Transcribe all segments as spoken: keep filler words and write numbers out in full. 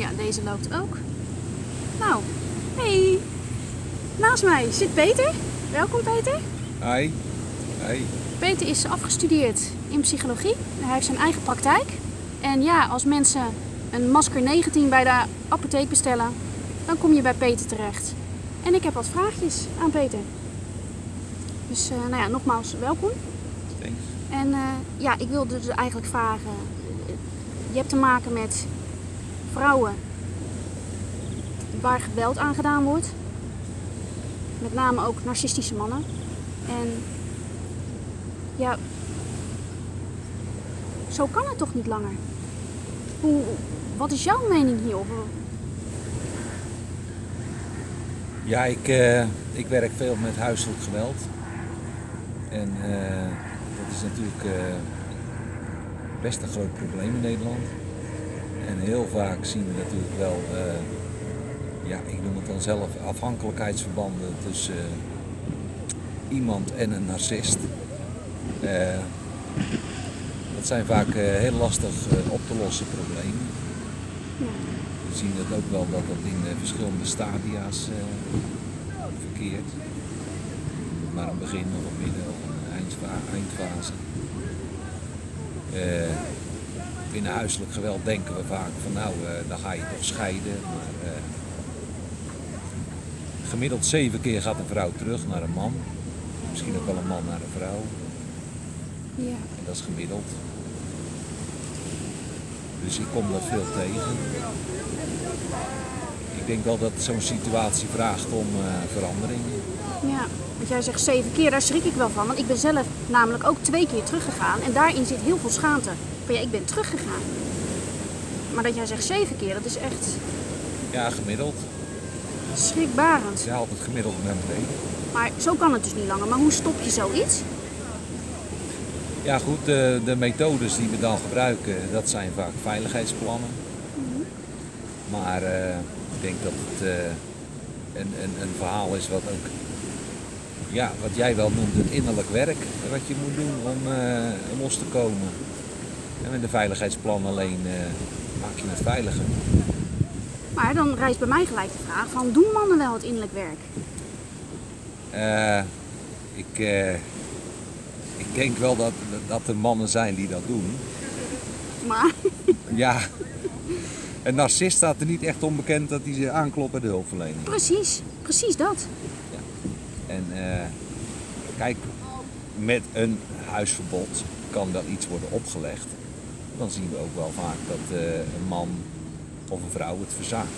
Ja, deze loopt ook. Nou, hey. Naast mij zit Peter. Welkom Peter. Hi. Hi. Peter is afgestudeerd in psychologie. Hij heeft zijn eigen praktijk. En ja, als mensen een masker negentien bij de apotheek bestellen, dan kom je bij Peter terecht. En ik heb wat vraagjes aan Peter. Dus uh, nou ja, nogmaals welkom. Thanks. En uh, ja, ik wilde dus eigenlijk vragen. Je hebt te maken met vrouwen waar geweld aan gedaan wordt. Met name ook narcistische mannen. En ja, zo kan het toch niet langer? Hoe, wat is jouw mening hierop? Ja, ik, uh, ik werk veel met huiselijk geweld. En uh, dat is natuurlijk uh, best een groot probleem in Nederland. En heel vaak zien we natuurlijk wel, uh, ja, ik noem het dan zelf, afhankelijkheidsverbanden tussen uh, iemand en een narcist. Uh, dat zijn vaak uh, heel lastig uh, op te lossen problemen. We zien het ook wel dat dat in uh, verschillende stadia's uh, verkeert. Maar een begin of een midden of een eindfa- eindfase. Uh, binnen huiselijk geweld denken we vaak van nou, uh, dan ga je toch scheiden. Maar uh, gemiddeld zeven keer gaat een vrouw terug naar een man. Misschien ook wel een man naar een vrouw. Ja. En dat is gemiddeld. Dus ik kom dat veel tegen. Ik denk wel dat zo'n situatie vraagt om uh, verandering. Ja, want jij zegt zeven keer, daar schrik ik wel van. Want ik ben zelf namelijk ook twee keer teruggegaan. En daarin zit heel veel schaamte. Van ja, ik ben teruggegaan. Maar dat jij zegt zeven keer, dat is echt... Ja, gemiddeld. Schrikbarend. Je haalt het gemiddeld naar beneden. Maar zo kan het dus niet langer. Maar hoe stop je zoiets? Ja goed, de, de methodes die we dan gebruiken, dat zijn vaak veiligheidsplannen. Mm-hmm. Maar uh, ik denk dat het uh, een, een, een verhaal is wat ook, ja, wat jij wel noemt het innerlijk werk, wat je moet doen om uh, los te komen. En met een veiligheidsplan alleen uh, maak je het veiliger. Maar dan rijst bij mij gelijk de vraag van, doen mannen wel het innerlijk werk? Uh, ik... Uh, Ik denk wel dat, dat er mannen zijn die dat doen. Maar? Ja, een narcist staat er niet echt onbekend dat hij ze aanklopt bij de hulpverlening. Precies, precies dat. Ja. En uh, kijk, met een huisverbod kan wel iets worden opgelegd. Dan zien we ook wel vaak dat uh, een man of een vrouw het verzaakt.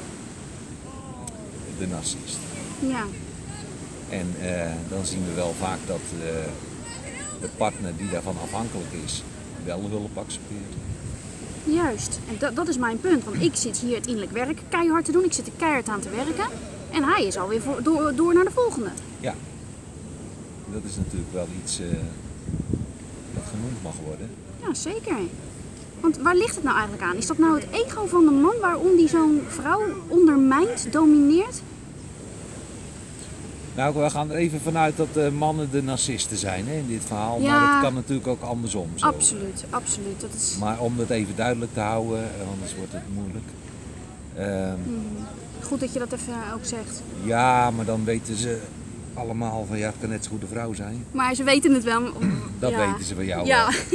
De narcist. Ja. En uh, dan zien we wel vaak dat... Uh, de partner die daarvan afhankelijk is, wel hulp accepteert. Juist, en dat, dat is mijn punt. Want ik zit hier het innerlijk werk keihard te doen. Ik zit er keihard aan te werken. En hij is alweer voor, door, door naar de volgende. Ja, dat is natuurlijk wel iets uh, dat genoemd mag worden. Ja, zeker. Want waar ligt het nou eigenlijk aan? Is dat nou het ego van de man waarom die zo'n vrouw ondermijnt, domineert? Nou, we gaan er even vanuit dat uh, mannen de narcisten zijn hè, in dit verhaal, ja, maar dat kan natuurlijk ook andersom zo. Absoluut, absoluut. Dat is... Maar om dat even duidelijk te houden, anders wordt het moeilijk. Uh, mm, goed dat je dat even ook zegt. Ja, maar dan weten ze allemaal van ja, het kan net zo goed een vrouw zijn. Maar ze weten het wel. Dat ja. weten ze van jou ja. wel.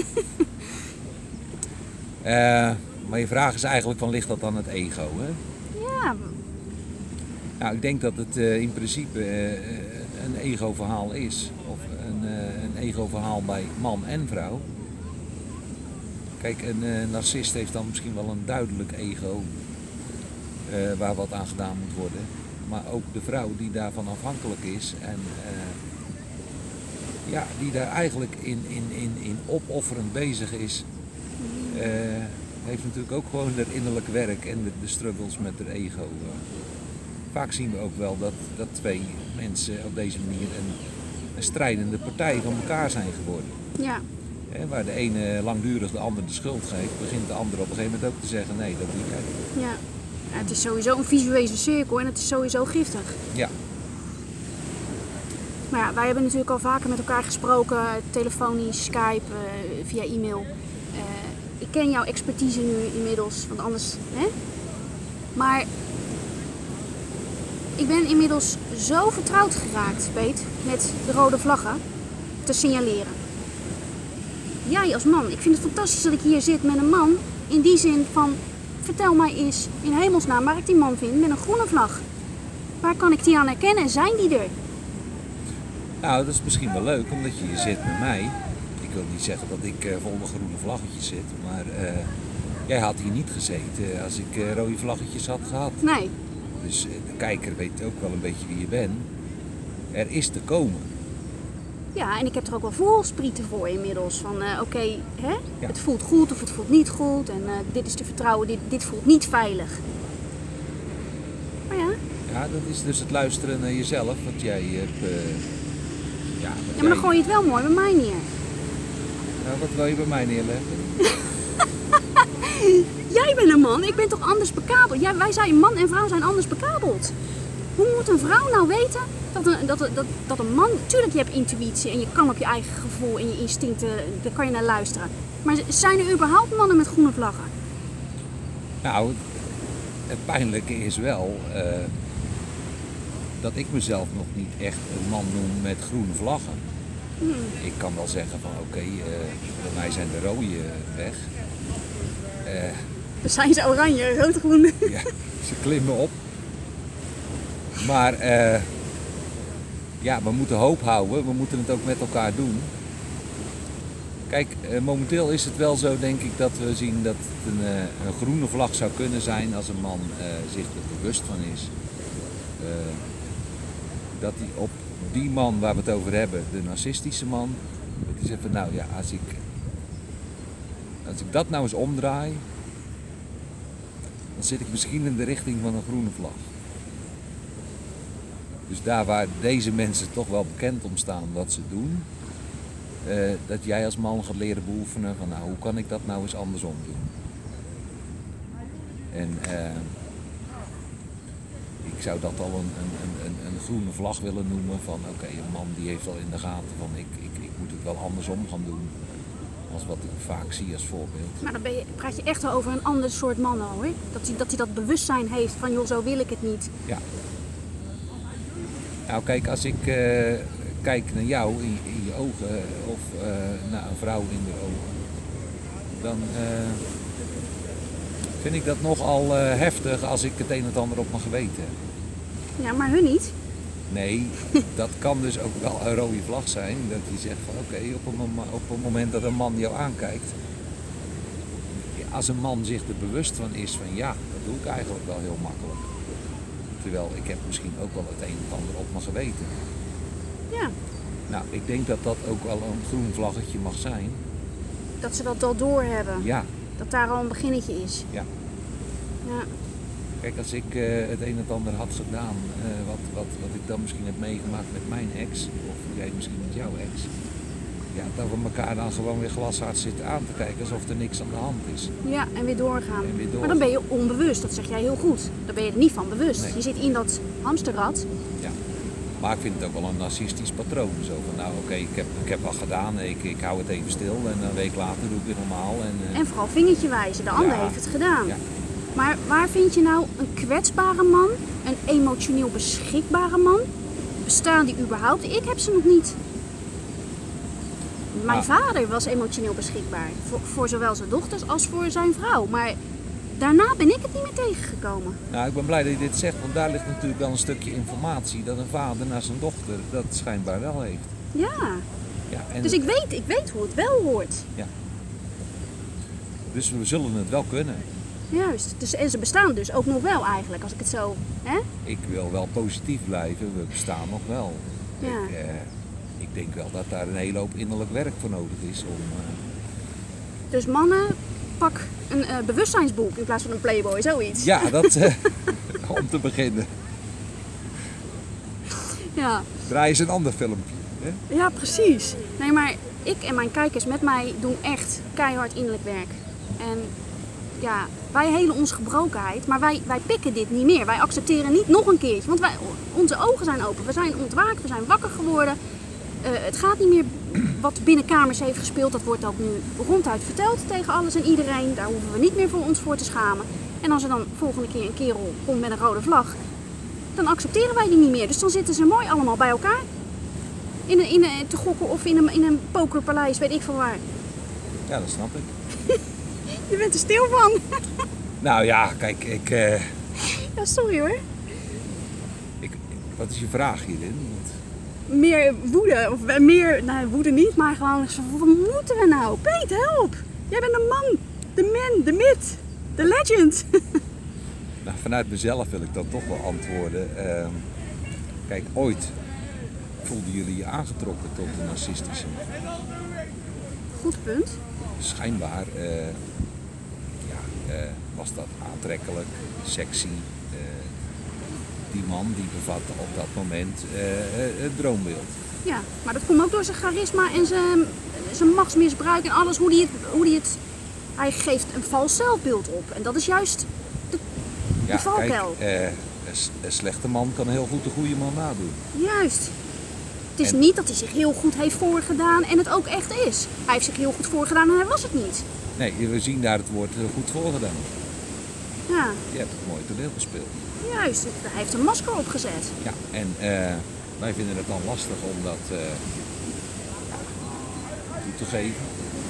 uh, maar je vraag is eigenlijk van, ligt dat dan het ego? Hè? Ja. Nou, ik denk dat het uh, in principe uh, een ego-verhaal is. Of een, uh, een ego-verhaal bij man en vrouw. Kijk, een uh, narcist heeft dan misschien wel een duidelijk ego uh, waar wat aan gedaan moet worden. Maar ook de vrouw die daarvan afhankelijk is en uh, ja, die daar eigenlijk in, in, in, in opofferend bezig is, uh, heeft natuurlijk ook gewoon het innerlijke werk en de, de struggles met haar ego. Uh. Vaak zien we ook wel dat, dat twee mensen op deze manier een, een strijdende partij van elkaar zijn geworden. Ja. He, waar de ene langdurig de ander de schuld geeft, begint de ander op een gegeven moment ook te zeggen, nee, dat doe jij. Ja. Ja, het is sowieso een visuele cirkel en het is sowieso giftig. Ja. Maar ja, wij hebben natuurlijk al vaker met elkaar gesproken, telefonisch, Skype, uh, via e-mail. Uh, ik ken jouw expertise nu inmiddels, want anders... Hè? Maar ik ben inmiddels zo vertrouwd geraakt, Peet, met de rode vlaggen te signaleren. Jij als man, ik vind het fantastisch dat ik hier zit met een man. In die zin van, vertel mij eens in hemelsnaam waar ik die man vind met een groene vlag. Waar kan ik die aan herkennen en zijn die er? Nou, dat is misschien wel leuk, omdat je hier zit met mij. Ik wil niet zeggen dat ik uh, vol met groene vlaggetjes zit, maar uh, jij had hier niet gezeten als ik uh, rode vlaggetjes had gehad. Nee. Dus uh, de kijker weet ook wel een beetje wie je bent. Er is te komen. Ja, en ik heb er ook wel voelsprieten voor inmiddels. Van uh, oké, okay, ja. Het voelt goed of het voelt niet goed. En uh, dit is te vertrouwen, dit, dit voelt niet veilig. Maar ja. Ja, dat is dus het luisteren naar jezelf, wat jij hebt... Uh, ja, wat ja, maar dan gooi je het wel mooi bij mij neer. Nou, wat wil je bij mij neerleggen? Jij bent een man, ik ben toch anders bekabeld? Ja, wij zijn, man en vrouw zijn anders bekabeld. Hoe moet een vrouw nou weten dat een, dat, dat, dat een man... Tuurlijk, je hebt intuïtie en je kan op je eigen gevoel en je instincten, daar kan je naar luisteren. Maar zijn er überhaupt mannen met groene vlaggen? Nou, het pijnlijke is wel uh, dat ik mezelf nog niet echt een man noem met groene vlaggen. Hmm. Ik kan wel zeggen van oké, okay, uh, bij mij zijn de rode weg. Uh, Dan zijn ze oranje, rood-groen. Ja, ze klimmen op. Maar uh, ja, we moeten hoop houden, we moeten het ook met elkaar doen. Kijk, uh, momenteel is het wel zo, denk ik, dat we zien dat het een, uh, een groene vlag zou kunnen zijn als een man uh, zich er bewust van is. Uh, dat hij op die man waar we het over hebben, de narcistische man, dat hij zegt van nou ja, als ik, als ik dat nou eens omdraai, dan zit ik misschien in de richting van een groene vlag. Dus daar waar deze mensen toch wel bekend om staan wat ze doen, uh, dat jij als man gaat leren beoefenen van nou, hoe kan ik dat nou eens andersom doen. En uh, ik zou dat al een, een, een, een groene vlag willen noemen van oké, okay, een man die heeft al in de gaten van ik, ik, ik moet het wel andersom gaan doen. Als wat ik vaak zie als voorbeeld. Maar dan ben je, praat je echt wel over een ander soort man hoor. Dat hij, dat hij dat bewustzijn heeft van joh, zo wil ik het niet. Ja. Nou kijk, als ik uh, kijk naar jou in, in je ogen of uh, naar een vrouw in de ogen, dan uh, vind ik dat nogal uh, heftig als ik het een en het ander op mijn geweten heb. Ja, maar hun niet. Nee, dat kan dus ook wel een rode vlag zijn. Dat je zegt van oké, okay, op, op het moment dat een man jou aankijkt, als een man zich er bewust van is van ja, dat doe ik eigenlijk wel heel makkelijk. Terwijl ik heb misschien ook wel het een en ander op mijn geweten. Ja. Nou, ik denk dat dat ook wel een groen vlaggetje mag zijn. Dat ze dat al doorhebben. Ja. Dat daar al een beginnetje is. Ja. Ja. Kijk, als ik uh, het een en het ander had gedaan, uh, wat, wat, wat ik dan misschien heb meegemaakt met mijn ex, of jij misschien met jouw ex, ja, dat we elkaar dan gewoon weer glashard zitten aan te kijken alsof er niks aan de hand is. Ja, en weer doorgaan. En weer doorgaan. Maar dan ben je onbewust, dat zeg jij heel goed. Dan ben je er niet van bewust. Nee. Je zit in dat hamsterrad. Ja, maar ik vind het ook wel een narcistisch patroon. Zo van, nou oké, okay, ik, heb, ik heb wat gedaan, ik, ik hou het even stil en een week later doe ik weer normaal. En, uh... en vooral vingertje wijzen, de ander ja. heeft het gedaan. Ja. Maar waar vind je nou een kwetsbare man, een emotioneel beschikbare man? Bestaan die überhaupt? Ik heb ze nog niet. Mijn ah. vader was emotioneel beschikbaar. Voor, voor zowel zijn dochters als voor zijn vrouw. Maar daarna ben ik het niet meer tegengekomen. Nou, ik ben blij dat je dit zegt, want daar ligt natuurlijk wel een stukje informatie dat een vader naar zijn dochter dat schijnbaar wel heeft. Ja. ja en dus het... ik weet, ik weet hoe het wel hoort. Ja. Dus we zullen het wel kunnen. Juist. Dus, en ze bestaan dus ook nog wel eigenlijk, als ik het zo... Hè? Ik wil wel positief blijven, we bestaan nog wel. Ja. Ik, eh, ik denk wel dat daar een hele hoop innerlijk werk voor nodig is om... Uh... Dus mannen, pak een uh, bewustzijnsboek in plaats van een Playboy, zoiets. Ja, dat uh, om te beginnen. Ja. Draai eens een ander filmpje. Hè? Ja, precies. Nee, maar ik en mijn kijkers met mij doen echt keihard innerlijk werk. En ja, wij helen onze gebrokenheid, maar wij, wij pikken dit niet meer. Wij accepteren niet nog een keertje, want wij, onze ogen zijn open. We zijn ontwaakt, we zijn wakker geworden. Uh, het gaat niet meer wat binnen kamers heeft gespeeld. Dat wordt ook nu ronduit verteld tegen alles en iedereen. Daar hoeven we niet meer voor ons voor te schamen. En als er dan volgende keer een kerel komt met een rode vlag, dan accepteren wij die niet meer. Dus dan zitten ze mooi allemaal bij elkaar. In een, in een, te gokken of in een, in een pokerpaleis, weet ik van waar. Ja, dat snap ik. Je bent er stil van. Nou ja, kijk, ik, uh, Ja, sorry hoor. ik... Wat is je vraag hierin? Want... Meer woede, of meer, nou woede niet, maar gewoon, wat moeten we nou? Peet, help! Jij bent de man, de man, de myth, de legend. Nou, vanuit mezelf wil ik dat toch wel antwoorden. Uh, kijk, ooit voelden jullie je aangetrokken tot de narcistische man. Goed punt. Schijnbaar uh, ja, uh, was dat aantrekkelijk, sexy. Uh, die man die bevatte op dat moment uh, het droombeeld. Ja, maar dat komt ook door zijn charisma en zijn, zijn machtsmisbruik en alles, hoe die het, hoe die het... Hij geeft een vals zelfbeeld op en dat is juist de, ja, de valkuil. Kijk, uh, een, een slechte man kan heel goed de goede man nadoen. Juist. Het is en... niet dat hij zich heel goed heeft voorgedaan en het ook echt is. Hij heeft zich heel goed voorgedaan en hij was het niet. Nee, we zien daar het woord goed voorgedaan. Ja. Je hebt het mooi toneel gespeeld. Juist, hij heeft een masker opgezet. Ja, en uh, wij vinden het dan lastig om dat uh, toe te geven.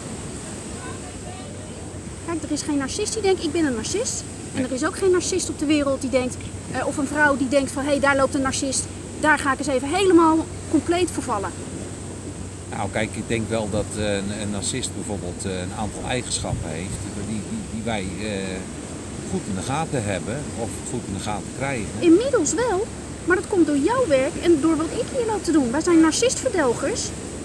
Kijk, er is geen narcist die denkt, ik ben een narcist. En er is ook geen narcist op de wereld die denkt, uh, of een vrouw die denkt van, hé, hey, daar loopt een narcist. Daar ga ik eens even helemaal compleet vervallen. Nou kijk, ik denk wel dat uh, een, een narcist bijvoorbeeld uh, een aantal eigenschappen heeft die, die, die wij uh, goed in de gaten hebben of goed in de gaten krijgen. Inmiddels wel, maar dat komt door jouw werk en door wat ik hier loop te doen. Wij zijn narcistverdelgers.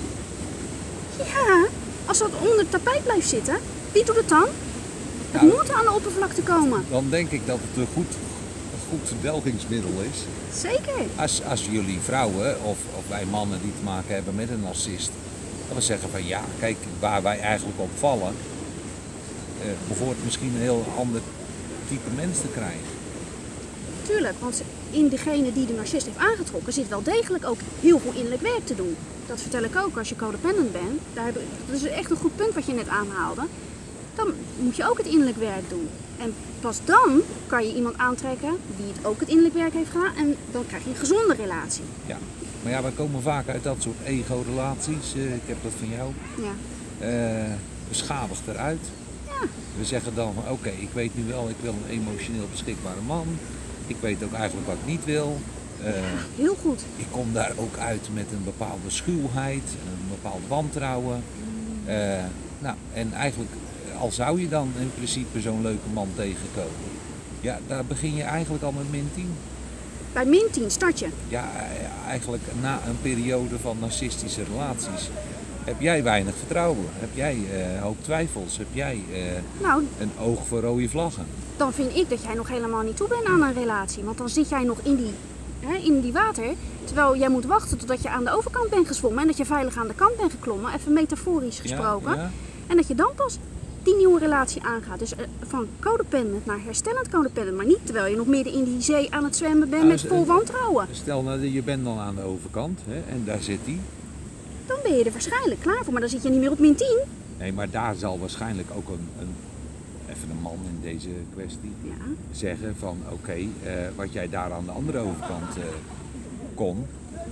Ja, als dat onder het tapijt blijft zitten, wie doet het dan? Het nou, moet aan de oppervlakte komen. Dan denk ik dat het een goed, een goed verdelgingsmiddel is. Zeker. Als, als jullie vrouwen of, of wij mannen die te maken hebben met een narcist, dat we zeggen van ja, kijk, waar wij eigenlijk op vallen, uh, behoort misschien een heel ander type mens te krijgen. Tuurlijk, want in degene die de narcist heeft aangetrokken zit wel degelijk ook heel veel innerlijk werk te doen. Dat vertel ik ook als je codependent bent. Daar heb, dat is echt een goed punt wat je net aanhaalde. Dan moet je ook het innerlijk werk doen. En pas dan kan je iemand aantrekken die het ook het innerlijk werk heeft gedaan en dan krijg je een gezonde relatie. Ja, maar ja, wij komen vaak uit dat soort ego-relaties. Uh, ik heb dat van jou. Ja. Uh, beschadigd eruit. Ja. We zeggen dan van oké, okay, ik weet nu wel, ik wil een emotioneel beschikbare man. Ik weet ook eigenlijk wat ik niet wil. Uh, ja, heel goed. Ik kom daar ook uit met een bepaalde schuwheid, een bepaald wantrouwen. Uh, nou, en eigenlijk, al zou je dan in principe zo'n leuke man tegenkomen, ja, daar begin je eigenlijk al met min tien. Bij min tien start je? Ja, eigenlijk na een periode van narcistische relaties heb jij weinig vertrouwen. Heb jij uh, hoop twijfels? Heb jij uh, nou, een oog voor rode vlaggen? Dan vind ik dat jij nog helemaal niet toe bent aan een relatie. Want dan zit jij nog in die, hè, in die water. Terwijl jij moet wachten totdat je aan de overkant bent gezwommen. En dat je veilig aan de kant bent geklommen. Even metaforisch gesproken. Ja, ja. En dat je dan pas die nieuwe relatie aangaat. Dus uh, van codependent naar herstellend codependent. Maar niet terwijl je nog midden in die zee aan het zwemmen bent nou, met vol wantrouwen. Stel nou, je bent dan aan de overkant hè, en daar zit hij. Dan ben je er waarschijnlijk klaar voor. Maar dan zit je niet meer op min tien. Nee, maar daar zal waarschijnlijk ook een, een even een man in deze kwestie Ja. zeggen van oké, okay, uh, wat jij daar aan de andere overkant uh, kon,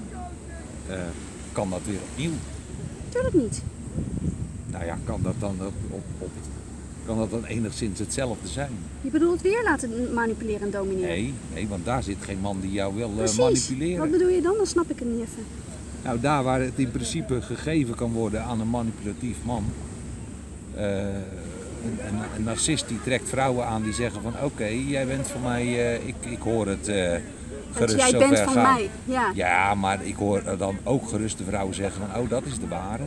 uh, kan dat weer opnieuw? Tuurlijk niet. Nou ja, kan dat dan op, op, op kan dat dan enigszins hetzelfde zijn? Je bedoelt weer laten manipuleren en domineren? Nee, nee, want daar zit geen man die jou wil uh, Precies. manipuleren. Wat bedoel je dan? Dan snap ik het niet even. Nou, daar waar het in principe gegeven kan worden aan een manipulatief man. Uh, een, een, een narcist die trekt vrouwen aan die zeggen van oké, okay, jij bent van mij, uh, ik, ik hoor het uh, gerust jij zover bent van gaan. mij, ja. Ja, maar ik hoor dan ook gerust de vrouwen zeggen van oh, dat is de ware.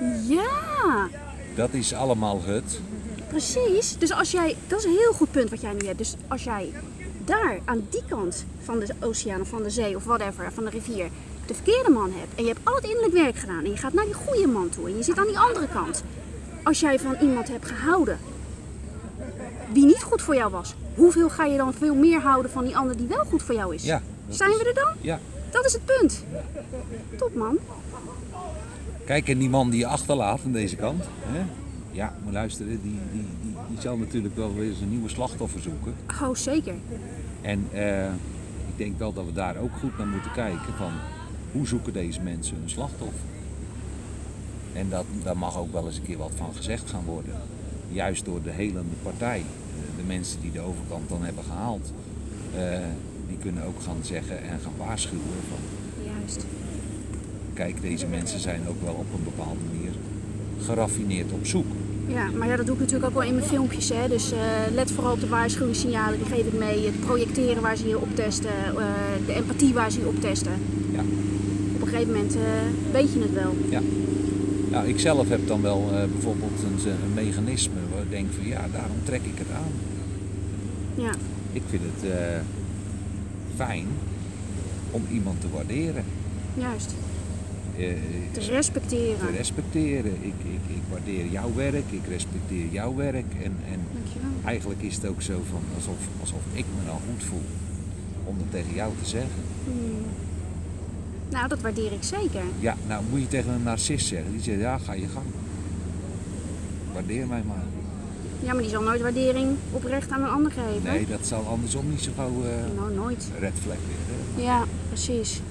Ja. Dat is allemaal het. Precies. Dus als jij, dat is een heel goed punt wat jij nu hebt. Dus als jij daar aan die kant van de oceaan of van de zee of whatever, van de rivier, de verkeerde man hebt en je hebt al het innerlijk werk gedaan en je gaat naar die goede man toe en je zit aan die andere kant. Als jij van iemand hebt gehouden die niet goed voor jou was, hoeveel ga je dan veel meer houden van die ander die wel goed voor jou is? Ja, Zijn is, we er dan? Ja. Dat is het punt. Top man. Kijk, en die man die je achterlaat aan deze kant, hè? Ja, moet luisteren, die, die, die, die zal natuurlijk wel weer eens een nieuwe slachtoffer zoeken. Oh, zeker. En uh, ik denk wel dat we daar ook goed naar moeten kijken van hoe zoeken deze mensen hun slachtoffer. En dat, daar mag ook wel eens een keer wat van gezegd gaan worden. Juist door de helende partij. De, de mensen die de overkant dan hebben gehaald. Uh, die kunnen ook gaan zeggen en gaan waarschuwen van... Juist. Kijk, deze mensen zijn ook wel op een bepaalde manier geraffineerd op zoek. Ja, maar ja, dat doe ik natuurlijk ook wel in mijn filmpjes. Hè. Dus uh, let vooral op de waarschuwingssignalen, die geef ik mee. Het projecteren waar ze je op testen, uh, de empathie waar ze je op testen. Ja. Op een gegeven moment uh, weet je het wel. Ja. Nou, ik zelf heb dan wel uh, bijvoorbeeld een, een mechanisme waar ik denk van ja, daarom trek ik het aan. Ja. Ik vind het uh, fijn om iemand te waarderen. Juist. Uh, te respecteren. Te respecteren. Ik, ik, ik waardeer jouw werk, ik respecteer jouw werk. En, en eigenlijk is het ook zo van alsof, alsof ik me dan goed voel om dat tegen jou te zeggen. Hmm. Nou, dat waardeer ik zeker. Ja, nou moet je tegen een narcist zeggen. Die zegt ja, ga je gang. Waardeer mij maar. Ja, maar die zal nooit waardering oprecht aan een ander geven. Nee, dat zal andersom niet zo gauw uh, nou, nooit. red flag weer. Ja, precies.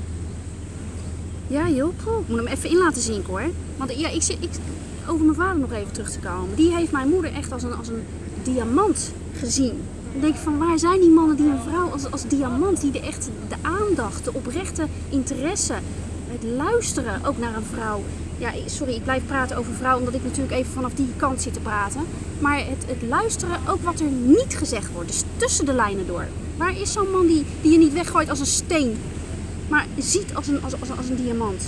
Ja joh, poeh, ik moet hem even in laten zinken hoor. Want ja, ik zit, ik, over mijn vader nog even terug te komen. Die heeft mijn moeder echt als een, als een diamant gezien. Dan denk ik van waar zijn die mannen die een vrouw als, als diamant, die de echt de aandacht, de oprechte interesse, het luisteren ook naar een vrouw. Ja, sorry, ik blijf praten over vrouw omdat ik natuurlijk even vanaf die kant zit te praten. Maar het, het luisteren, ook wat er niet gezegd wordt, dus tussen de lijnen door. Waar is zo'n man die, die je niet weggooit als een steen, maar ziet als een, als, als, als een diamant?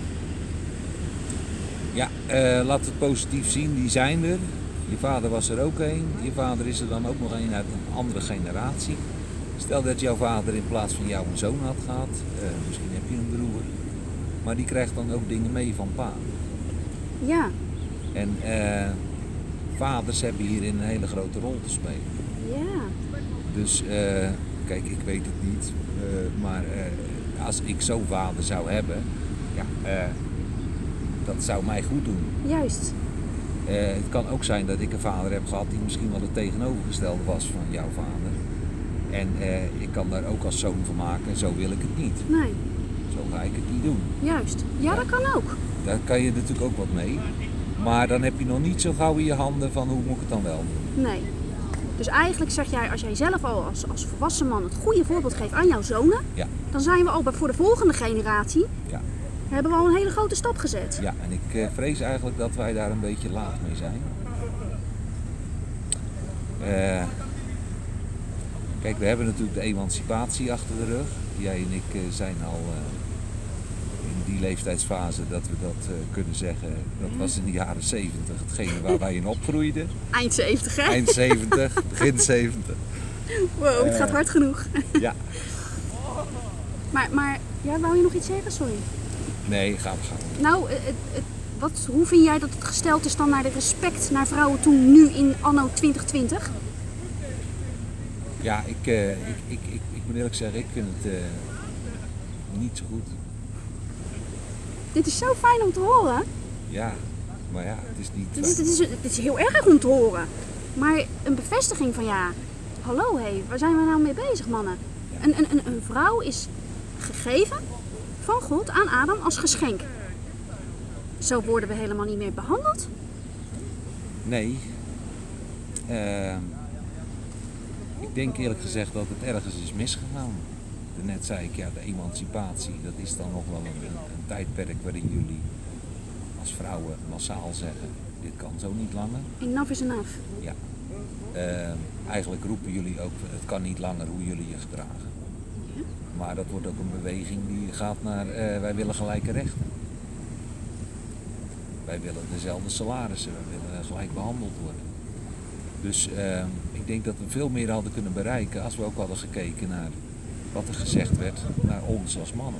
Ja, uh, laat het positief zien, die zijn er. Je vader was er ook een. Je vader is er dan ook nog een uit een andere generatie. Stel dat jouw vader in plaats van jou een zoon had gehad. Uh, misschien heb je een broer. Maar die krijgt dan ook dingen mee van pa. Ja. En uh, vaders hebben hierin een hele grote rol te spelen. Ja. Dus uh, kijk, ik weet het niet. Uh, maar uh, als ik zo'n vader zou hebben, ja, uh, dat zou mij goed doen. Juist. Uh, het kan ook zijn dat ik een vader heb gehad die misschien wel het tegenovergestelde was van jouw vader. En uh, ik kan daar ook als zoon van maken, zo wil ik het niet. Nee. Zo ga ik het niet doen. Juist. Ja, ja, dat kan ook. Daar kan je natuurlijk ook wat mee. Maar dan heb je nog niet zo gauw in je handen van hoe moet ik het dan wel doen. Nee. Dus eigenlijk zeg jij, als jij zelf al als, als volwassen man het goede voorbeeld geeft aan jouw zonen, ja. dan zijn we al voor de volgende generatie, ja. hebben we al een hele grote stap gezet. Ja, en ik uh, vrees eigenlijk dat wij daar een beetje laat mee zijn. Uh, kijk, we hebben natuurlijk de emancipatie achter de rug. Jij en ik uh, zijn al uh, in die leeftijdsfase dat we dat uh, kunnen zeggen. Dat was in de jaren zeventig, hetgene waar wij in opgroeiden. Eind zeventig, hè? Eind zeventig, begin zeventig. Wow, het uh, gaat hard genoeg. Ja. Maar, maar ja, wou je nog iets zeggen? Sorry. Nee, ga we gaan. Nou, het, het, wat, hoe vind jij dat het gesteld is dan naar de respect naar vrouwen toen, nu in anno twintig twintig? Ja, ik, uh, ik, ik, ik, ik moet eerlijk zeggen, ik vind het uh, niet zo goed. Dit is zo fijn om te horen. Ja, maar ja, het is niet het is, het, is, het is heel erg om te horen. Maar een bevestiging van ja, hallo hé, hey, waar zijn we nou mee bezig mannen? Ja. Een, een, een, een vrouw is gegeven van God aan Adam als geschenk. Zo worden we helemaal niet meer behandeld. Nee. Uh, ik denk eerlijk gezegd dat het ergens is misgegaan. Net zei ik, ja, de emancipatie, dat is dan nog wel een, een tijdperk waarin jullie als vrouwen massaal zeggen, dit kan zo niet langer. Enough is enough. Ja. Uh, eigenlijk roepen jullie ook, het kan niet langer hoe jullie je gedragen. Ja. Maar dat wordt ook een beweging die gaat naar, uh, wij willen gelijke rechten. Wij willen dezelfde salarissen, wij willen gelijk behandeld worden. Dus uh, ik denk dat we veel meer hadden kunnen bereiken als we ook hadden gekeken naar wat er gezegd werd naar ons als mannen.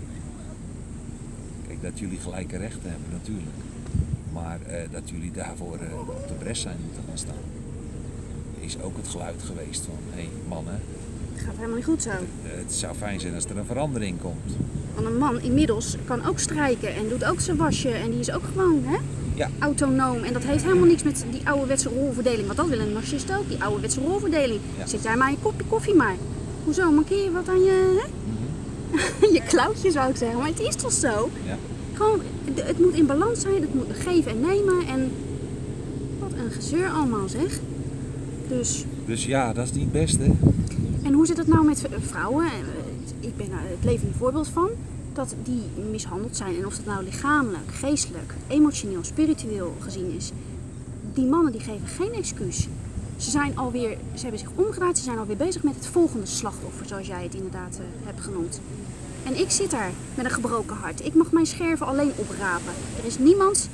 Kijk, dat jullie gelijke rechten hebben natuurlijk. Maar uh, dat jullie daarvoor uh, op de bres zijn moeten gaan staan. Is ook het geluid geweest van, hé hey, mannen. Het gaat helemaal niet goed zo. Het, uh, het zou fijn zijn als er een verandering komt. Want een man inmiddels kan ook strijken en doet ook zijn wasje en die is ook gewoon, hè? Ja. autonoom. En dat heeft helemaal niks met die ouderwetse rolverdeling. Want dat wil een narcist ook, die ouderwetse rolverdeling. Ja. Zet jij maar je kopje koffie maar. Hoezo, mankeer je wat aan je, hè? Mhm. je klauwtje zou ik zeggen, maar het is toch zo? Ja. Gewoon, het, het moet in balans zijn, het moet geven en nemen. En wat een gezeur allemaal zeg. Dus... Dus ja, dat is niet het beste. En hoe zit het nou met v- vrouwen? Eh, Ik ben daar het levende voorbeeld van. Dat die mishandeld zijn. En of dat nou lichamelijk, geestelijk, emotioneel, spiritueel gezien is. Die mannen die geven geen excuus. Ze zijn alweer, ze hebben zich omgedraaid. Ze zijn alweer bezig met het volgende slachtoffer. Zoals jij het inderdaad uh, hebt genoemd. En ik zit daar met een gebroken hart. Ik mag mijn scherven alleen oprapen. Er is niemand...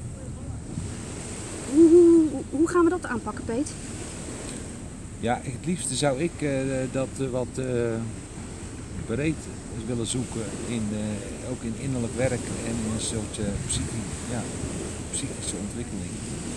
Hoe, hoe, hoe gaan we dat aanpakken, Peet? Ja, het liefste zou ik uh, dat uh, wat uh, breed willen zoeken, in, uh, ook in innerlijk werk en in een soort uh, psychi ja, psychische ontwikkeling.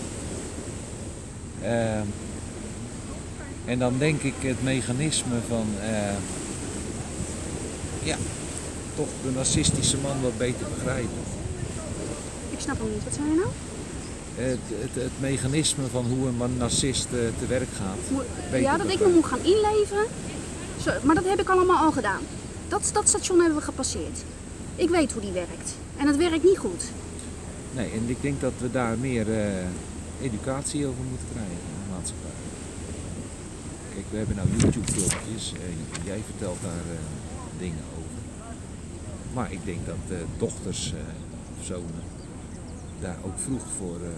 Uh, en dan denk ik het mechanisme van uh, ja, toch de narcistische man wat beter begrijpen. Ik snap hem niet. Wat zei je nou? Het, het, het mechanisme van hoe een narcist uh, te werk gaat. Mo- ja, dat ik me moet gaan inleven. Zo, maar dat heb ik allemaal al gedaan. Dat, dat station hebben we gepasseerd. Ik weet hoe die werkt. En het werkt niet goed. Nee, en ik denk dat we daar meer uh, educatie over moeten krijgen in de maatschappij. Kijk, we hebben nou YouTube-filmpjes en jij vertelt daar uh, dingen over. Maar ik denk dat uh, dochters uh, of zonen daar ook vroeg voor, uh,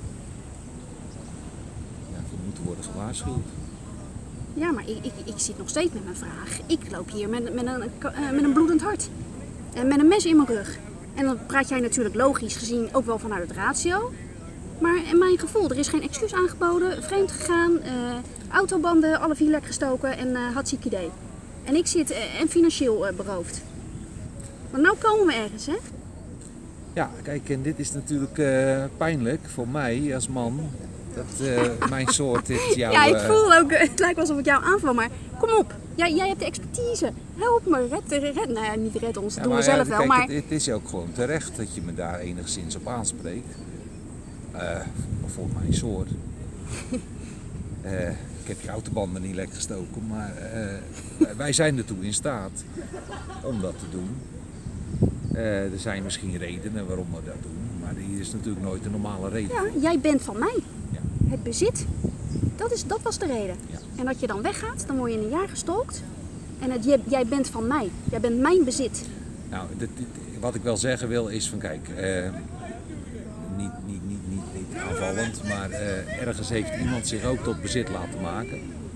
ja, voor moeten worden gewaarschuwd. Ja, maar ik, ik, ik zit nog steeds met mijn vraag. Ik loop hier met, met, een, uh, met een bloedend hart. En met een mes in mijn rug. En dan praat jij natuurlijk logisch gezien ook wel vanuit het ratio. Maar in mijn gevoel, er is geen excuus aangeboden, vreemd gegaan, uh, autobanden, alle vier lek gestoken en uh, hartstikke idee. En ik zit uh, en financieel uh, beroofd. Maar nou komen we ergens, hè? Ja, kijk, en dit is natuurlijk uh, pijnlijk voor mij als man. Dat uh, mijn soort dit jou... Ja, ik voel ook, het lijkt wel alsof ik jou aanval, maar kom op. Jij, jij hebt de expertise. Help me, red, red, nou ja, niet red ons, dat ja, doen we ja, zelf wel. Kijk, maar... het, het is ook gewoon terecht dat je me daar enigszins op aanspreekt. Uh, voor mijn soort. uh, ik heb je autobanden niet lek gestoken, maar uh, wij zijn ertoe in staat om dat te doen. Uh, er zijn misschien redenen waarom we dat doen, maar die is natuurlijk nooit een normale reden. Ja, jij bent van mij. Ja. Het bezit, dat, is, dat was de reden. Ja. En dat je dan weggaat, dan word je een jaar gestalkt. En het, jij bent van mij. Jij bent mijn bezit. Nou, dit, dit, wat ik wel zeggen wil is van kijk, uh, niet, niet, niet, niet, niet aanvallend, maar uh, ergens heeft iemand zich ook tot bezit laten maken.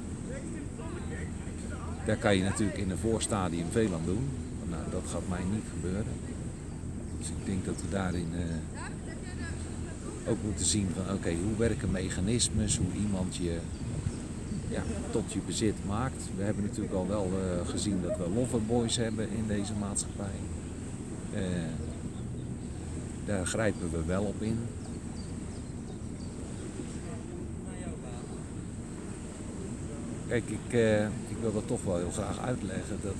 Daar kan je natuurlijk in een voorstadium veel aan doen. Nou, dat gaat mij niet gebeuren. Dus ik denk dat we daarin uh, ook moeten zien van oké, okay, hoe werken mechanismes, hoe iemand je ja, tot je bezit maakt. We hebben natuurlijk al wel uh, gezien dat we loverboys hebben in deze maatschappij. Uh, daar grijpen we wel op in. Kijk, ik, uh, ik wil dat toch wel heel graag uitleggen dat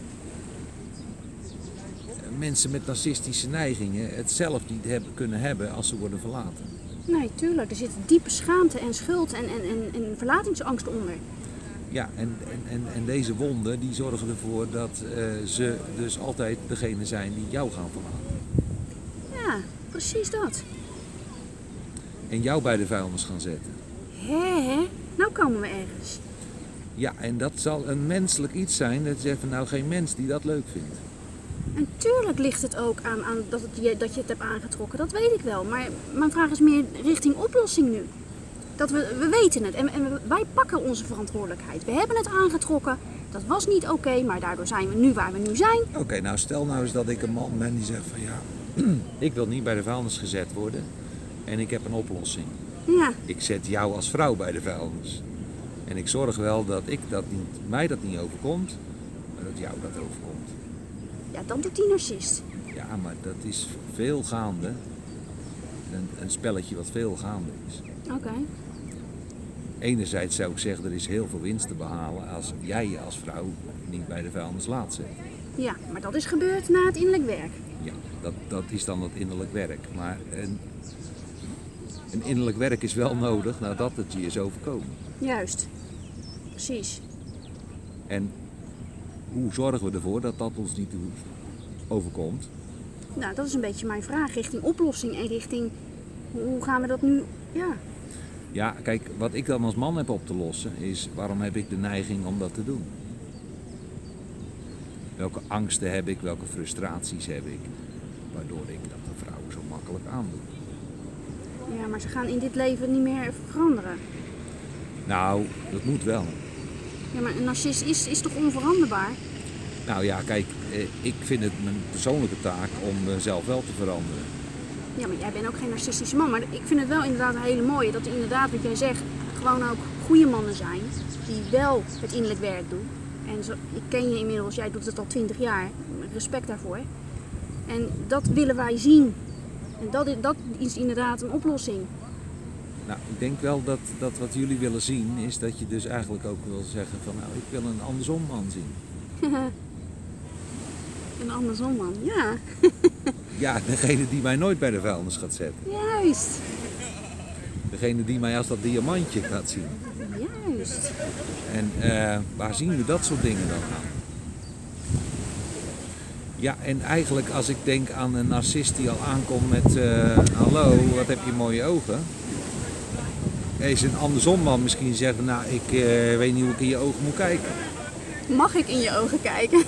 mensen met narcistische neigingen het zelf niet hebben, kunnen hebben als ze worden verlaten. Nee, tuurlijk. Er zit diepe schaamte en schuld en, en, en, en verlatingsangst onder. Ja, en, en, en, en deze wonden die zorgen ervoor dat uh, ze dus altijd degene zijn die jou gaan verlaten. Ja, precies dat. En jou bij de vuilnis gaan zetten. Hé, hé. Nou komen we ergens. Ja, en dat zal een menselijk iets zijn. Dat is even nou geen mens die dat leuk vindt. En tuurlijk ligt het ook aan, aan dat, het je, dat je het hebt aangetrokken, dat weet ik wel. Maar mijn vraag is meer richting oplossing nu. Dat we, we weten het en, en wij pakken onze verantwoordelijkheid. We hebben het aangetrokken, dat was niet oké, okay, maar daardoor zijn we nu waar we nu zijn. Oké, okay, nou stel nou eens dat ik een man ben die zegt van ja, ik wil niet bij de vuilnis gezet worden en ik heb een oplossing. Ja. Ik zet jou als vrouw bij de vuilnis. En ik zorg wel dat ik dat niet, mij dat niet overkomt, maar dat jou dat overkomt. Ja, dat doet die narcist. Ja, maar dat is veel gaande. Een, een spelletje wat veel gaande is. Oké. Okay. Enerzijds zou ik zeggen, er is heel veel winst te behalen als jij je als vrouw niet bij de vuilnis laat zetten. Ja, maar dat is gebeurd na het innerlijk werk. Ja, dat, dat is dan het innerlijk werk. Maar en, een innerlijk werk is wel nodig nadat het je is overkomen. Juist. Precies. En hoe zorgen we ervoor dat dat ons niet overkomt? Nou, dat is een beetje mijn vraag. Richting oplossing en richting... Hoe gaan we dat nu... Ja. Ja, kijk, wat ik dan als man heb op te lossen is... waarom heb ik de neiging om dat te doen? Welke angsten heb ik, welke frustraties heb ik... waardoor ik dat de vrouwen zo makkelijk aandoen? Ja, maar ze gaan in dit leven niet meer veranderen. Nou, dat moet wel. Ja, maar een narcist is, is toch onveranderbaar? Nou ja, kijk, ik vind het mijn persoonlijke taak om mezelf wel te veranderen. Ja, maar jij bent ook geen narcistische man. Maar ik vind het wel inderdaad een hele mooie dat er inderdaad, wat jij zegt, gewoon ook goede mannen zijn. Die wel het innerlijk werk doen. En zo, ik ken je inmiddels, jij doet het al twintig jaar. Respect daarvoor. En dat willen wij zien. En dat is, dat is inderdaad een oplossing. Nou, ik denk wel dat, dat wat jullie willen zien is dat je dus eigenlijk ook wil zeggen van nou, ik wil een andersom man zien. Een andersom man, ja. Ja, degene die mij nooit bij de vuilnis gaat zetten. Juist. Degene die mij als dat diamantje gaat zien. Juist. En uh, waar zien we dat soort dingen dan aan? Ja, en eigenlijk als ik denk aan een narcist die al aankomt met uh, hallo, wat heb je mooie ogen. Is een andersom man misschien zeggen, nou ik uh, weet niet hoe ik in je ogen moet kijken. Mag ik in je ogen kijken?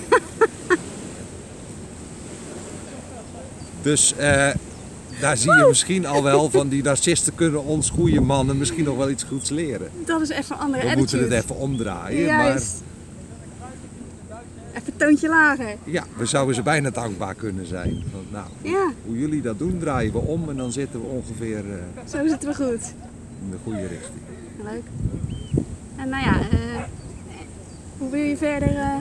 Dus uh, daar zie je misschien al wel van die narcisten kunnen ons goede mannen misschien nog wel iets goeds leren. Dat is even een andere We attitude. moeten het even omdraaien. Juist. Maar... Even een toontje lager. Ja, we zouden ze bijna dankbaar kunnen zijn. Want, nou, Ja. Hoe jullie dat doen, draaien we om en dan zitten we ongeveer uh, Zo zitten we goed. in de goede richting. Leuk. En nou ja, uh, hoe wil je verder... Uh...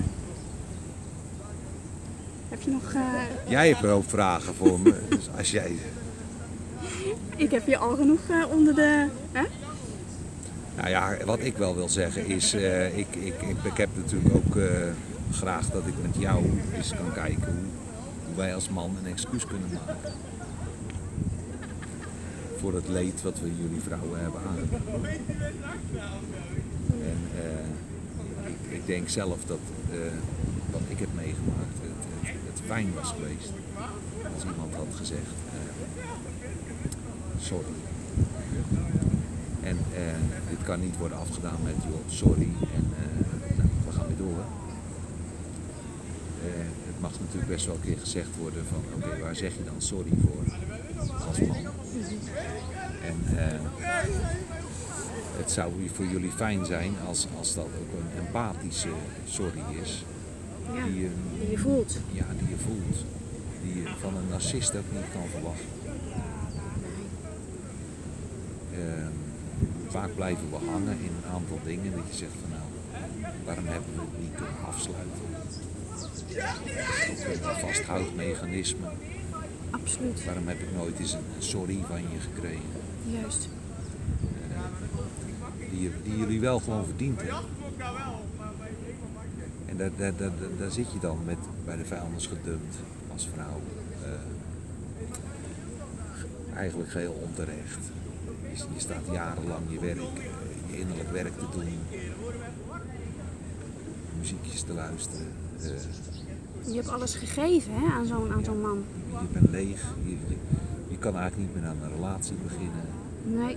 Heb je nog... Uh... Jij hebt wel vragen voor me, dus als jij... Ik heb je al genoeg uh, onder de... Hè? Nou ja, wat ik wel wil zeggen is, uh, ik, ik, ik, ik heb natuurlijk ook uh, graag dat ik met jou eens kan kijken hoe, hoe wij als man een excuus kunnen maken. Voor het leed wat we jullie vrouwen hebben aangedaan. En uh, ik, ik denk zelf dat uh, wat ik heb meegemaakt het, het, het fijn was geweest als iemand had gezegd uh, sorry. En uh, dit kan niet worden afgedaan met joh, sorry en uh, nou, we gaan weer door. Uh, het mag natuurlijk best wel een keer gezegd worden van oké, okay, waar zeg je dan sorry voor als man? En uh, het zou voor jullie fijn zijn als, als dat ook een empathische sorry is. Ja, die, je, die je voelt. Ja, die je voelt. Die je van een narcist ook niet kan verwachten. Uh, vaak blijven we hangen in een aantal dingen dat je zegt van nou, waarom hebben we het niet kunnen afsluiten? Ook een vasthoudmechanisme. Absoluut. Waarom heb ik nooit eens een sorry van je gekregen? Juist. Uh, die, die jullie wel gewoon verdiend hebben. En daar, daar, daar, daar zit je dan met bij de vuilnis gedumpt als vrouw. Uh, eigenlijk geheel onterecht. Je, je staat jarenlang je werk, je innerlijk werk te doen. Muziekjes te luisteren. Uh, Je hebt alles gegeven hè, aan zo'n aan zo'n man. Je bent leeg. Je, je, je kan eigenlijk niet meer aan een relatie beginnen. Nee.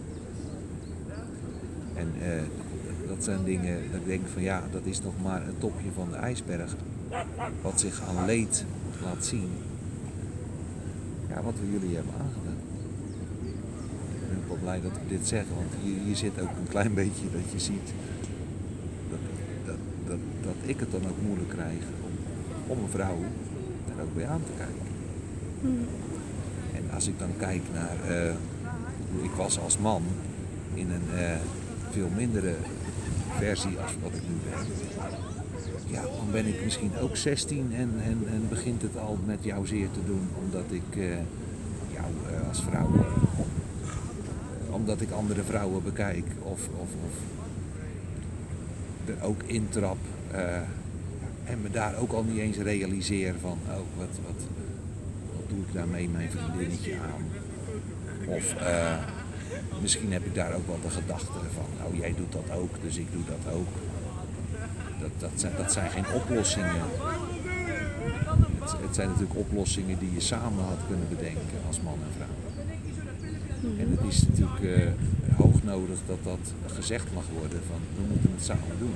En uh, dat zijn dingen dat ik denk van ja, dat is nog maar een topje van de ijsberg. Wat zich aan leed laat zien. Ja, wat we jullie hebben aangedaan. Ik ben ook wel blij dat we dit zeggen, want hier, hier zit ook een klein beetje dat je ziet dat, dat, dat, dat ik het dan ook moeilijk krijg om, om een vrouw daar ook bij aan te kijken. Hmm. En als ik dan kijk naar uh, hoe ik was als man in een uh, veel mindere versie als wat ik nu ben. Ja, dan ben ik misschien ook zestien en, en, en begint het al met jou zeer te doen omdat ik uh, jou uh, als vrouw, uh, omdat ik andere vrouwen bekijk of, of, of er ook intrap uh, en me daar ook al niet eens realiseer van oh, wat, wat, wat doe ik daarmee mijn vriendinnetje aan. Of uh, misschien heb ik daar ook wel de gedachte van, nou jij doet dat ook, dus ik doe dat ook. Dat, dat, zijn, dat zijn geen oplossingen. Het, het zijn natuurlijk oplossingen die je samen had kunnen bedenken als man en vrouw. En het is natuurlijk uh, hoog nodig dat dat gezegd mag worden van we moeten het samen doen.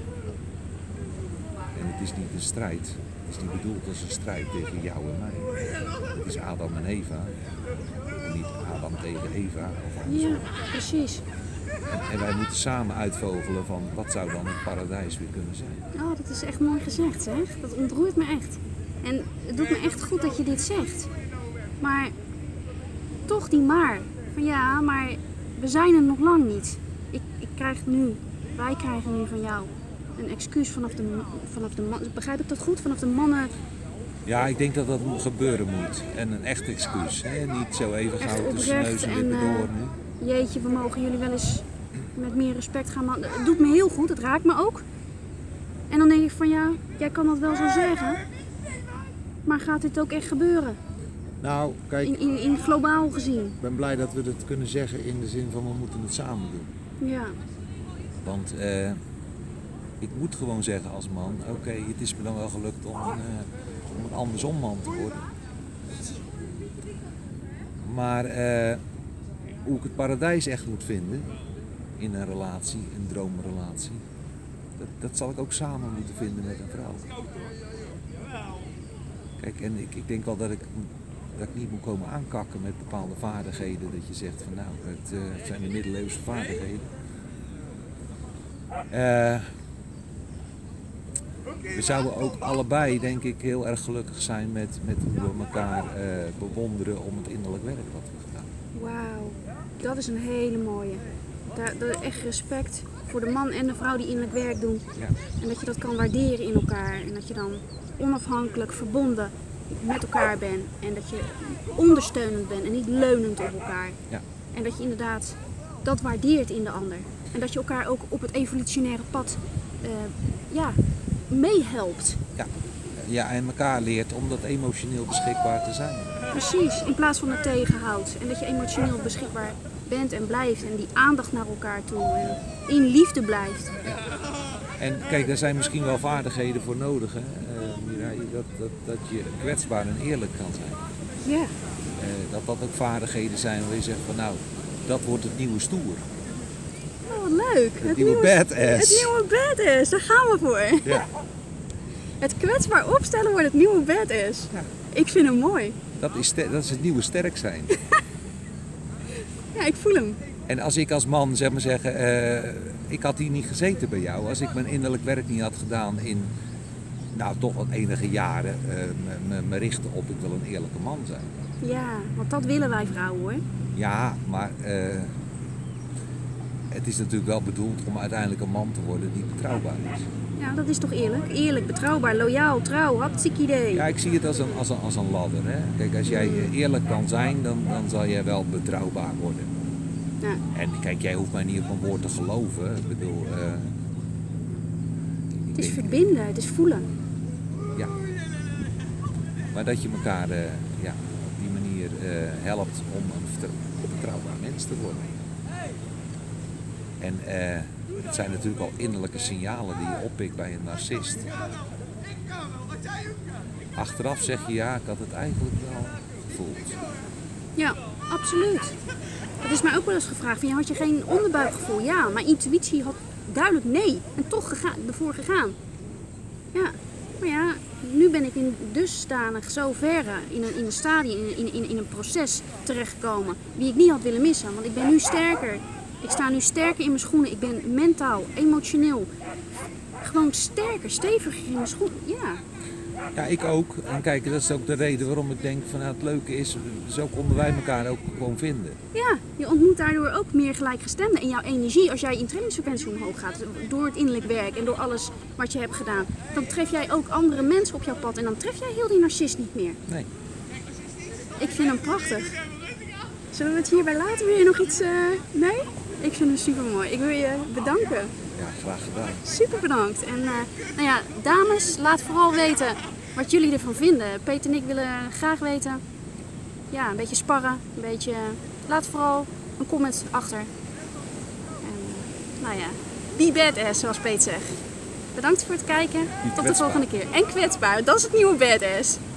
En het is niet een strijd. Het is niet bedoeld als een strijd tegen jou en mij. Het is Adam en Eva. En niet Adam tegen Eva. Of andersom. Ja, precies. En, en wij moeten samen uitvogelen van wat zou dan het paradijs weer kunnen zijn. Oh, dat is echt mooi gezegd, zeg. Dat ontroert me echt. En het doet me echt goed dat je dit zegt. Maar toch die maar. Van ja, maar we zijn er nog lang niet. Ik, ik krijg nu, wij krijgen nu van jou een excuus vanaf de, vanaf de man. Begrijp ik dat goed? Vanaf de mannen. Ja, ik denk dat dat gebeuren moet. En een echt excuus. Hè? Niet zo even Echt gauw tussen oprecht neus en en, lippen eh, door nu. Jeetje, we mogen jullie wel eens met meer respect gaan. Maar het doet me heel goed, het raakt me ook. En dan denk ik van ja, jij kan dat wel zo zeggen. Maar gaat dit ook echt gebeuren? Nou, kijk, In, in, in globaal gezien. ik ben blij dat we het kunnen zeggen in de zin van we moeten het samen doen. Ja. Want uh, ik moet gewoon zeggen als man, oké, okay, het is me dan wel gelukt om een, uh, om een andersom man te worden. Maar uh, hoe ik het paradijs echt moet vinden in een relatie, een droomrelatie, dat, dat zal ik ook samen moeten vinden met een vrouw. Kijk, en ik, ik denk wel dat ik, dat ik niet moet komen aankakken met bepaalde vaardigheden. Dat je zegt van nou, het, uh, het zijn de middeleeuwse vaardigheden. Uh, we zouden ook allebei, denk ik, heel erg gelukkig zijn met, met hoe we elkaar uh, bewonderen om het innerlijk werk wat we gedaan. Wauw, dat is een hele mooie. Daar, daar echt respect voor de man en de vrouw die innerlijk werk doen. Ja. En dat je dat kan waarderen in elkaar. En dat je dan onafhankelijk verbonden met elkaar bent. En dat je ondersteunend bent en niet leunend op elkaar. Ja. En dat je inderdaad dat waardeert in de ander. En dat je elkaar ook op het evolutionaire pad uh, ja, meehelpt. Ja. Ja, en elkaar leert om dat emotioneel beschikbaar te zijn. Precies, in plaats van het tegenhoudt. En dat je emotioneel beschikbaar bent en blijft. En die aandacht naar elkaar toe. En in liefde blijft. Ja. En kijk, daar zijn misschien wel vaardigheden voor nodig. Hè? Uh, Mirai, dat, dat, dat je kwetsbaar en eerlijk kan zijn. Ja. Uh, dat dat ook vaardigheden zijn waar je zegt van nou, dat wordt het nieuwe stoer. Oh, wat leuk. Het, het nieuwe, nieuwe badass. Het nieuwe badass, daar gaan we voor. Ja. Het kwetsbaar opstellen wordt het nieuwe badass. Ja. Ik vind hem mooi. Dat is, dat is het nieuwe sterk zijn. Ja, ik voel hem. En als ik als man, zeg maar zeggen, uh, ik had hier niet gezeten bij jou. Als ik mijn innerlijk werk niet had gedaan in, nou toch wat enige jaren, uh, me, me richten op ik wil een eerlijke man zijn. Ja, want dat willen wij vrouwen hoor. Ja, maar uh, het is natuurlijk wel bedoeld om uiteindelijk een man te worden die betrouwbaar is. Ja, dat is toch eerlijk? Eerlijk, betrouwbaar, loyaal, trouw, hartstikke idee. Ja, ik zie het als een, als een, als een ladder. Hè? Kijk, als jij eerlijk kan zijn, dan, dan zal jij wel betrouwbaar worden. Ja. En kijk, jij hoeft mij niet op een woord te geloven. Ik bedoel... Uh, het is denk, verbinden, het is voelen. Ja. Maar dat je elkaar uh, ja, op die manier uh, helpt om een betrouwbaar mens te worden. En uh, het zijn natuurlijk al innerlijke signalen die je oppikt bij een narcist. Achteraf zeg je ja, ik had het eigenlijk wel gevoeld. Ja, absoluut. Dat is mij ook wel eens gevraagd. Van, ja, had je geen onderbuikgevoel? Ja, mijn intuïtie had duidelijk nee. En toch gega- ervoor gegaan. Ja, maar ja, nu ben ik in dusdanig zo ver in een, in een stadium, in, in, in een proces terechtgekomen. Die ik niet had willen missen. Want ik ben nu sterker. Ik sta nu sterker in mijn schoenen. Ik ben mentaal, emotioneel. Gewoon sterker, steviger in mijn schoenen. Ja. Ja, ik ook. En kijk, dat is ook de reden waarom ik denk van nou, het leuke is, zo konden wij elkaar ook gewoon vinden. Ja, je ontmoet daardoor ook meer gelijkgestemden. En jouw energie, als jij in trainingsfrequentie omhoog gaat, door het innerlijk werk en door alles wat je hebt gedaan, dan tref jij ook andere mensen op jouw pad en dan tref jij heel die narcist niet meer. Nee. Ik vind hem prachtig. Zullen we het hierbij laten? Wil je nog iets? Uh... Nee? Ik vind hem super mooi. Ik wil je bedanken. Ja, graag gedaan. Super bedankt. En uh, nou ja, dames, laat vooral weten wat jullie ervan vinden. Peter en ik willen graag weten. Ja, een beetje sparren. Een beetje... Laat vooral een comment achter. En, uh, nou ja, be badass zoals Peet zegt. Bedankt voor het kijken. Tot de volgende keer. En kwetsbaar, dat is het nieuwe badass.